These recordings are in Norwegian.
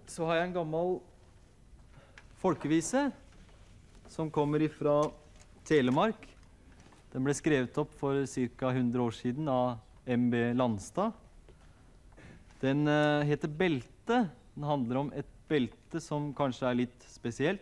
Så har jeg en gammel folkevise som kommer fra Telemark. Den ble skrevet opp for ca. 100 år siden av M.B. Landstad. Den heter Belte. Den handler om et belte som kanskje er litt spesielt.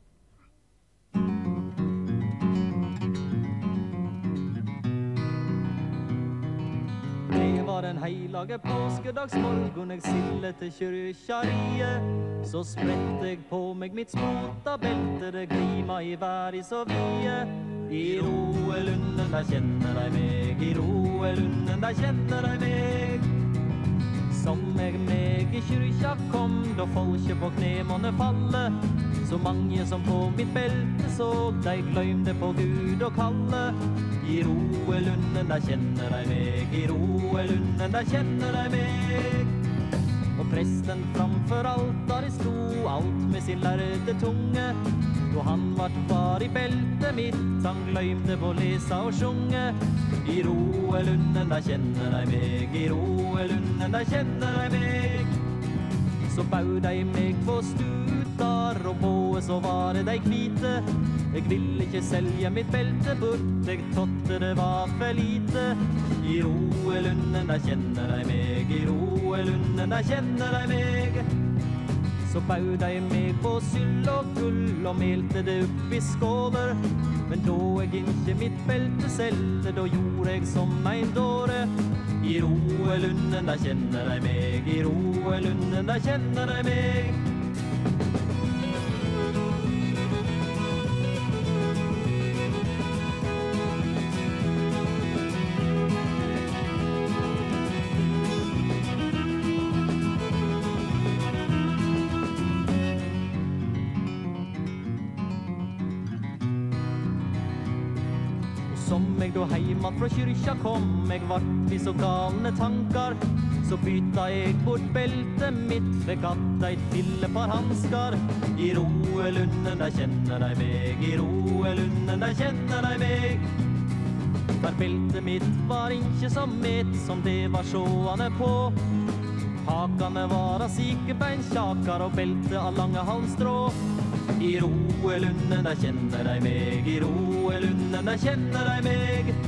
Det var en heilage påskedagsmorgen jeg sillet til kyrkjariet. Så sprett jeg på meg mitt smota belte, det glima i vær i så vie. I roelunden, der kjenner dei meg, i roelunden, der kjenner dei meg. Som jeg meg i kyrkja kom, da folket på kne måtte falle. Så mange som på mitt belte såg, dei gløymde på Gud og kalle. I roelunden, der kjenner dei meg, i roelunden, der kjenner dei meg. Og presten framfor altaret sto, alt med sin lærde tunge. Da han vart var i beltet mitt, han gløymde på lesa og sjunge. I roelunden, der kjenner dei meg, i roelunden, der kjenner dei meg. Så bau dei meg på stutar, og på så var det dei kvite. Jeg ville ikke selge mitt belte bort, jeg tåtte det var for lite. I roelunden, der kjenner dei meg, i roelunden, der kjenner dei meg. Så bau dei meg på syll og gull, og melte det opp i skåler. Men da jeg ikke mitt belte selgte, da gjorde jeg som ein dåre. I roelunden, der kjenner dei meg, i roelunden, der kjenner dei meg. Som jeg da heimat fra kyrkja kom, jeg vart i så galne tankar. Så bytta jeg bort beltet mitt, fikk att eit fillepar hanskar. I roelunden, der kjenner dei meg, i roelunden, der kjenner dei meg. For beltet mitt var ikke så met som det var sjåane på. Hakane var av sikebeinkjakar og beltet av lange halmstrå. I roelunden, der kjenner dei meg, i roelunden, der kjenner dei meg.